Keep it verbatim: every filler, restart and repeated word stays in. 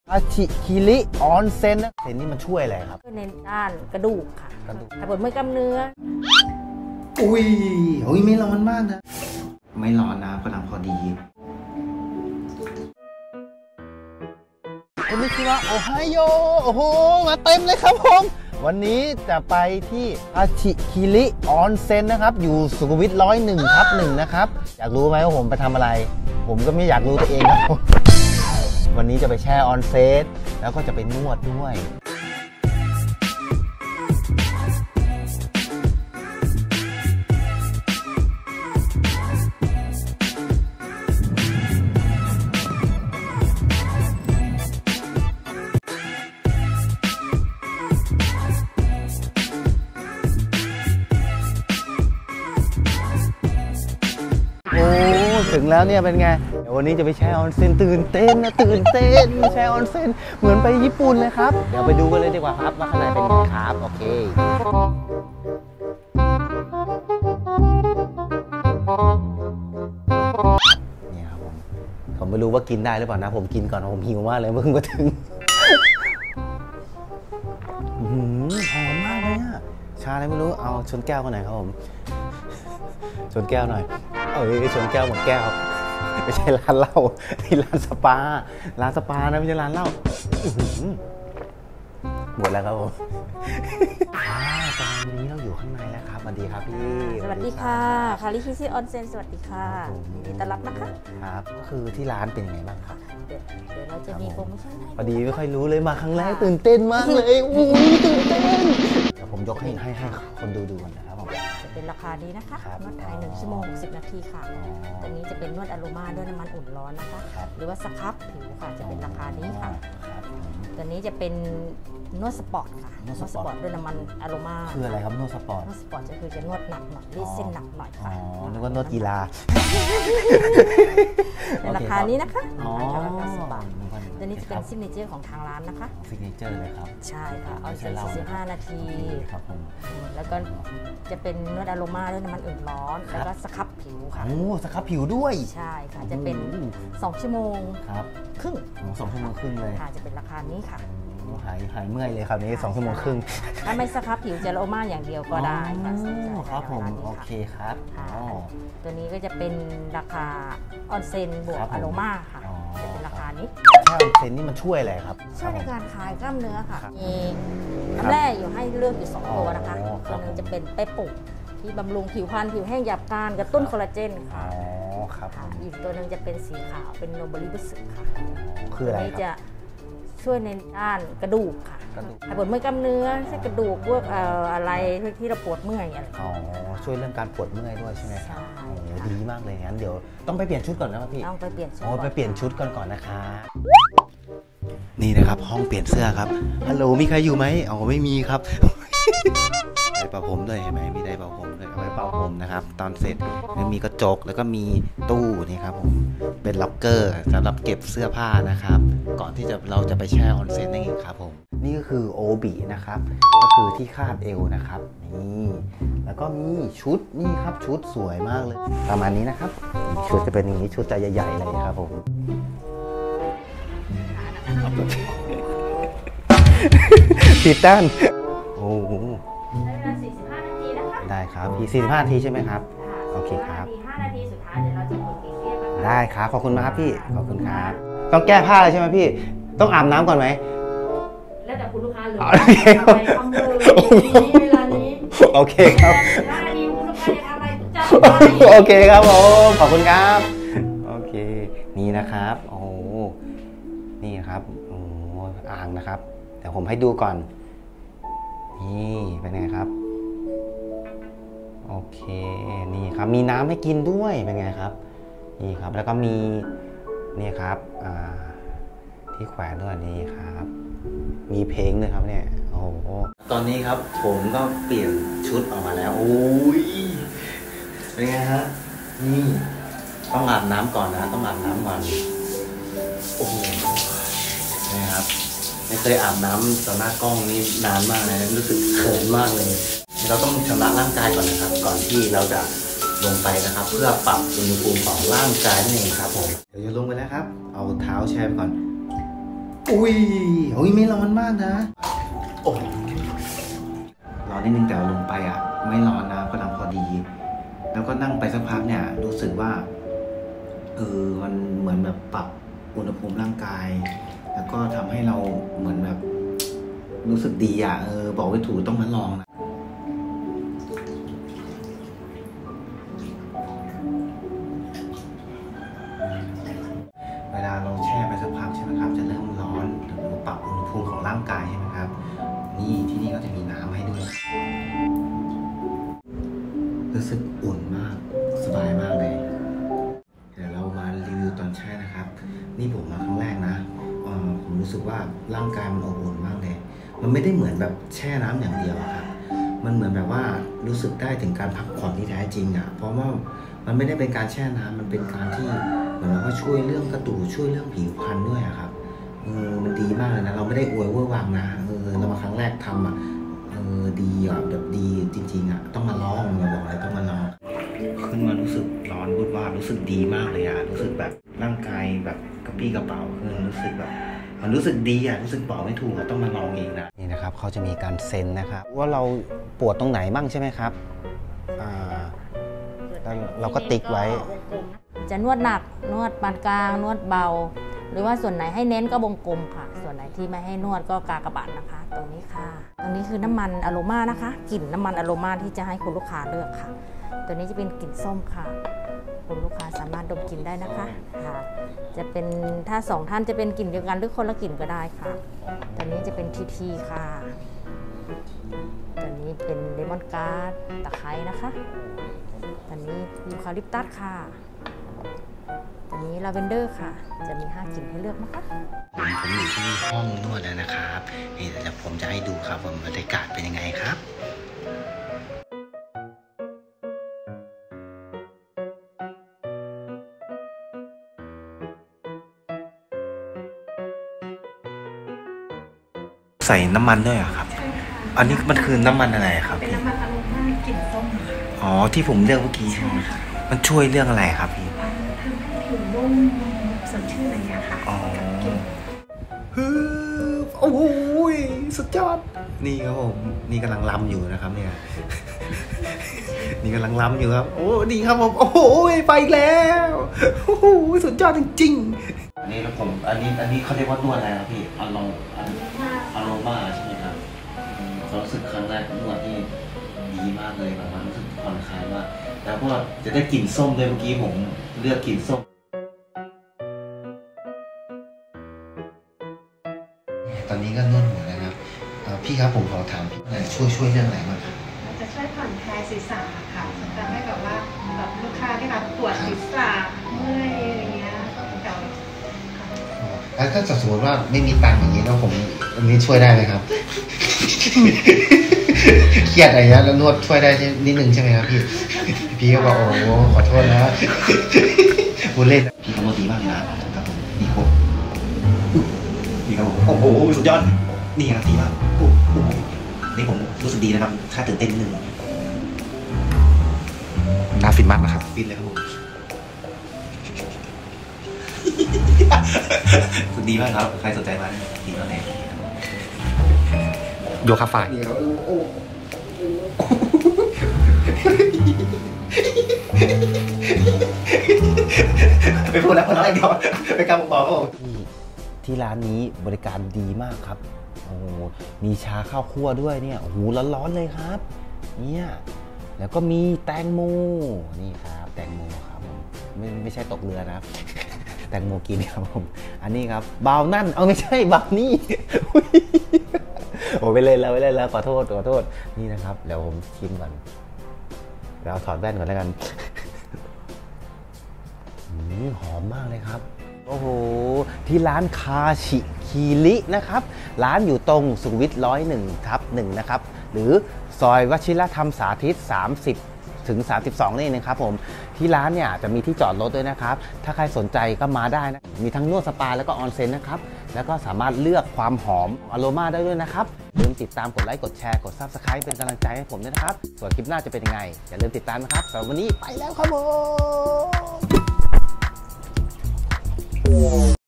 อาชิคิริออนเซ็นนะเซ็นนี่มันช่วยอะไรครับช่วยในด้านกระดูกค่ะกระดูกปวดเมื่อยกล้ามเนื้ออุ้ยโอ้ยไม่ร้อนมากนะไม่ร้อนนะกำลังพอดีこんにちはโอไฮโอโอ้โหมาเต็มเลยครับผมวันนี้จะไปที่อาชิคิริออนเซ็นนะครับอยู่สุขุมวิทร้อยหนึ่งทับหนึ่งนะครับอยากรู้ไหมว่าผมไปทำอะไรผมก็ไม่อยากรู้ตัวเองครับวันนี้จะไปแช่ออนเซ็นแล้วก็จะไปนวดด้วยถึงแล้วเนี่ยเป็นไงเดี๋ยววันนี้จะไปแช่ออนเซ็นตื่นเต้นนะตื่นเต้นแช่ออนเซ็นเหมือนไปญี่ปุ่นเลยครับเดี๋ยวไปดูกันเลยดีกว่าครับว่าข้างในเป็นไงครับโอเคนี่ครับผมผมไม่รู้ว่ากินได้หรือเปล่านะผมกินก่อนผมหิวมากเลยเพิ่งมาถึงหอมมากเลยอะชาอะไรไม่รู้เอาชนแก้วกันหน่อยครับผมชนแก้วหน่อยเอ้ยชนแก้วหมดแก้วไม่ใช่ร้านเหล้าที่ร้านสปาร้านสปานะไม่ใช่ร้านเหล้าหมดแล้วครับผมตอนนี้เราอยู่ข้างในแล้วครับสวัสดีครับพี่สวัสดีค่ะคาริคิซิออนเซ็นสวัสดีค่ะยินดีต้อนรับนะคะครับก็คือที่ร้านเป็นยังไงบ้างครับเดี๋ยวเราจะมีโปรโมชั่นให้พอดีไม่ค่อยรู้เลยมาครั้งแรกตื่นเต้นมากเลยอู้ตื่นเต้นเดี๋ยวผมยกให้ให้ให้คนดูดูกันนะครับผมจะเป็นราคานี้นะคะนวดไทยหนึ่งชั่วโมงหกสิบนาทีค่ะตัวนี้จะเป็นนวดอโรมาด้วยน้ำมันอุ่นร้อนนะคะหรือว่าสครับผิวค่ะจะเป็นราคานี้ค่ะตัวนี้จะเป็นนวดสปอร์ตค่ะนวดสปอร์ตด้วยน้ำมันอโรมาคืออะไรครับนวดสปอร์ตนวดสปอร์ตจะคือจะนวดหนักหน่อยรีดเส้นหนักหน่อยค่ะอ๋อนึกว่านวดกีฬาในราคานี้นะคะอ๋อตัวนี้จะเป็นซิกเนเจอร์ของทางร้านนะคะซิกเนเจอร์เลยครับใช่ค่ะเอาเซ็นสี่สิบห้านาทีครับผมแล้วก็จะเป็นนวดอโรมาด้วยน้ำมันอุ่นร้อนแล้วก็สครับผิวค่ะโอ้สครับผิวด้วยใช่ค่ะจะเป็นสองชั่วโมงครับครึ่งสองชั่วโมงครึ่งเลยค่ะจะเป็นราคานี้ค่ะหายหายเมื่อยเลยครับนี้สองชั่วโมงครึ่งถ้าไม่สครับผิวจะอโรมาอย่างเดียวก็ได้ค่ะครับผมโอเคครับตัวนี้ก็จะเป็นราคาออนเซ็นบวกอโรมาค่ะจะเป็นราคานี้แค่ออนเซ็นนี่มันช่วยอะไรครับช่วยในการคลายกล้ามเนื้อค่ะมีน้ำแร่อยู่ให้เลือกอยู่สองตัวนะคะตัวนึงจะเป็นเปปปุที่บำรุงผิวพรรณผิวแห้งหยาบกร้านกระตุ้นคอลลาเจนค่ะอ๋อครับอีกตัวนึงจะเป็นสีขาวเป็นโนบริบุสึค่ะคืออะไรครับจะช่วยในด้านกระดูกค่ะปวดเมื่อยกล้ามเนื้อใช่กระดูกพวกอะไรที่เราปวดเมื่อยอะไรอ๋อช่วยเรื่องการปวดเมื่อยด้วยใช่ไหมครับโอ้ดีมากเลยงั้นเดี๋ยวต้องไปเปลี่ยนชุดก่อนนะครับพี่ต้องไปเปลี่ยนชุดโอ้ไปเปลี่ยนชุดก่อนก่อนนะคะนี่นะครับห้องเปลี่ยนเสื้อครับฮัลโหลมีใครอยู่ไหมอ๋อไม่มีครับไดเป่าผมด้วยเห็นไหมมีไดเป่าผมด้วยเอาไว้เป่าผมนะครับตอนเสร็จแล้วมีกระจกแล้วก็มีตู้นี่ครับผมเป็นล็อกเกอร์สำหรับเก็บเสื้อผ้านะครับก่อนที่จะเราจะไปแช่ออนเซ็นนั่นเองครับผมนี่ก็คือโอบินะครับก็คือที่คาดเอวนะครับนี่แล้วก็มีชุดนี่ครับชุดสวยมากเลยประมาณนี้นะครับชุดจะเป็นอย่างนี้ชุดใจใหญ่ๆเลยครับผมผิดด้านโอ้โหได้ครับพี่สี่สิบห้านาทีใช่ไหมครับโอเคครับห้านาทีสุดท้ายเดี๋ยวเราจะกดเกลี่ยได้ครับขอบคุณมากครับพี่ขอบคุณครับต้องแก้ผ้าเลยใช่ไหมพี่ต้องอาบน้ำก่อนไหมแล้วแต่คุณลูกค้าเลยไปทำเลยเวลานี้โอเคครับห้านาทีคุณลูกค้าจะทำอะไรจัดโอเคครับผมขอบคุณครับโอเคนี่นะครับโอ้นี่ครับโอ้อ่างนะครับเดี๋ยวผมให้ดูก่อนนี่เป็นไงครับโอเคนี่ครับมีน้ำให้กินด้วยเป็นไงครับนี่ครับแล้วก็มีนี่ครับที่แขวนด้วยนี่ครับมีเพลงด้วยครับเนี่ยโอ้โหตอนนี้ครับผมก็เปลี่ยนชุดออกมาแล้วโอ้ยเป็นไงฮะนี่ต้องอาบน้ำก่อนนะต้องอาบน้ำก่อนโอ้โหนี่ครับไม่เคยอาบน้ำต่อหน้ากล้องนี่นานมากเลยรู้สึกเขินมากเลยเราต้องชำระร่างกายก่อนนะครับก่อนที่เราจะลงไปนะครับเพื่อปรับอุณหภูมิของร่างกายนั่นเองครับผมเดี๋ยวจะลงไปแล้วครับเอาเท้าแช่ก่อนอุ้ยโอ้ยไม่ร้อนมากนะโอ้ร้อนนิดนึงแต่ลงไปอ่ะไม่ร้อนนะกำลังพอดีแล้วก็นั่งไปสักพักเนี่ยรู้สึกว่าเออมันเหมือนแบบปรับอุณหภูมิร่างกายแล้วก็ทำให้เราเหมือนแบบรู้สึกดีอ่ะเออบอกไม่ถูกต้องมาลองนะเวลาเราแช่ไปสักพักใช่ไหมครับจะเริ่มร้อนหรือปรับอุณหภูมิของร่างกายใช่ไหมครับนี่ที่นี่ก็จะมีน้ำให้ด้วยรู้สึกอุ่นมากสบายมากเลยเดี๋ยวเรามารีวิวตอนแช่นะครับนี่ผมมาครั้งแรกนะผมรู้สึกว่าร่างกายมันอบอุ่นมากเลยมันไม่ได้เหมือนแบบแช่น้ำอย่างเดียวครับมันเหมือนแบบว่ารู้สึกได้ถึงการพักผ่อนที่แท้จริงอ่ะเพราะว่ามันไม่ได้เป็นการแช่น้ำมันเป็นการที่เหมือนว่าช่วยเรื่องกระดูกช่วยเรื่องผิวพรรณด้วยครับเออมันดีมากเลยนะเราไม่ได้อวยเวอร์วังนะเออเรามาครั้งแรกทำอ่ะเออดีอ่ะแบบดีจริงๆอ่ะต้องมาลองเราบอกเลยต้องมาลองขึ้นมารู้สึกร้อนบุดว่ารู้สึกดีมากเลยอ่ะรู้สึกแบบร่างกายแบบกระปี้กระเป๋าคือรู้สึกแบบมันรู้สึกดีอ่ะรู้สึกบอกไม่ถูกอ่ะต้องมาลองเองนะนี่นะครับเขาจะมีการเซ็นนะครับว่าเราปวดตรงไหนบ้างใช่ไหมครับอ่าแล้วเราก็ติ๊กไว้จะนวดหนักนวดปานกลางนวดเบาหรือว่าส่วนไหนให้เน้นก็วงกลมค่ะส่วนไหนที่ไม่ให้นวดก็กากบาทนะคะ ตรงนี้ค่ะตรงนี้คือน้ำมันอะโรมานะคะกลิ่นน้ำมันอะโรมาที่จะให้คุณลูกค้าเลือกค่ะตัวนี้จะเป็นกลิ่นส้มค่ะคุณลูกค้าสามารถดมกลิ่นได้นะคะค่ะจะเป็นถ้าสองท่านจะเป็นกลิ่นเดียวกันหรือคนละกลิ่นก็ได้ค่ะตัวนี้จะเป็นทีทีค่ะตัวนี้เป็นเลมอนการ์ดตะไคร้นะคะตัวนี้ยูคาลิปตัสค่ะตัวนี้ลาเวนเดอร์ค่ะจะมีห้ากลิ่นให้เลือกนะคะผมผมอยู่ที่ห้องนวดแล้วนะครับนี่เดี๋ยวผมจะให้ดูครับว่าบรรยากาศเป็นยังไงครับใส่น้ำมันด้วยอะครับอันนี้มันคือน้ำมันอะไรครับเป็นน้ำมันอะโรมากลิ่นส้มอ๋อที่ผมเลือกเมื่อกี้ใช่ไหมมันช่วยเรื่องอะไรครับพี่ทำให้ผิวนุ่มสดชื่นอะไรอย่างเงี้ยค่ะอ๋อฮึบโอ้โหสุดยอดนี่ครับผมนี่กำลังล้ำอยู่นะครับเนี่ยนี่กำลังล้ำอยู่ครับโอ้ดีครับผมโอ้โหไปแล้วโอ้โหสุดยอดจริงๆอันนี้แล้วผมอันนี้อันนี้เขาเรียกว่านวดอะไรครับพี่อารมณ์อารมณ์บ้าใช่ไหมครับความรู้สึกครั้งแรกนวดที่ดีมากเลยแบบว่ารู้สึกผ่อนคลายมากแล้วก็จะได้กลิ่นส้มด้วยเมื่อกี้ผมเลือกกลิ่นส้มตอนนี้ก็นวดหัวแล้วครับพี่ครับผมขอถามพี่ช่วยช่วยเรื่องอะไรบ้างครับมันจะช่วยผ่อนคลายศีรษะค่ะทำให้แบบว่าแบบลูกค้าที่แบบปวดศีรษะเมื่อยอะไรเงี้ยแต่แล้วถ้าสมมติว่าไม่มีตังค์อย่างนี้แล้วผมอันนี้ช่วยได้ไหมครับเครียดอะไรเงี้ยแล้วนวดช่วยได้นิดนึงใช่ไหมครับพี่พี่ก็บอกโอ้ขอโทษนะพูดเล่นพี่เขาโมดีมากเลยนะครับผมนี่โคนี่ครับผมโอ้โหสุดยอดนี่ครับดีมากโอ้โหนี่ผมรู้สึกดีนะครับถ้าตื่นเต้นนิดนึงน่าฟินมากนะครับฟินเลยครับผมสุดดีมากครับใครสนใจมาดีมากเลยโยคะฝ่ายไปพูดแล้วคนละเดียวไปการบอกเขาที่ที่ร้านนี้บริการดีมากครับโอ้มีชาข้าวคั่วด้วยเนี่ยโอ้โหร้อนๆเลยครับเนี่ยแล้วก็มีแตงโมนี่ครับแตงโมครับผมไม่ไม่ใช่ตกเรือนะครับแตงโมกินครับผมอันนี้ครับบาวนั่นเอาไม่ใช่บาวนี่โอ้ไปเลยแล้วไปเลยแล้วขอโทษขอโทษนี่นะครับเดี๋ยวผมชิมก่อนแล้วถอดแว่นก่อนแล้วกันหอมมากเลยครับโอ้โหที่ร้านคาชิคีรินะครับร้านอยู่ตรงสุขุมวิทร้อยหนึ่งทับหนึ่งนะครับหรือซอยวชิรธรรมสาธิตสามสิบถึงสามสิบสองนี่นะครับผมที่ร้านเนี่ยจะมีที่จอดรถด้วยนะครับถ้าใครสนใจก็มาได้นะมีทั้งนวดสปาแล้วก็ออนเซ็นนะครับแล้วก็สามารถเลือกความหอมอโรมาได้ด้วยนะครับอย่าลืมติดตามกดไลค์กดแชร์กด ซับสไครบ์ เป็นกำลังใจให้ผมด้วยนะครับส่วนคลิปหน้าจะเป็นยังไงอย่าลืมติดตามนะครับสำหรับวันนี้ไปแล้วครับผม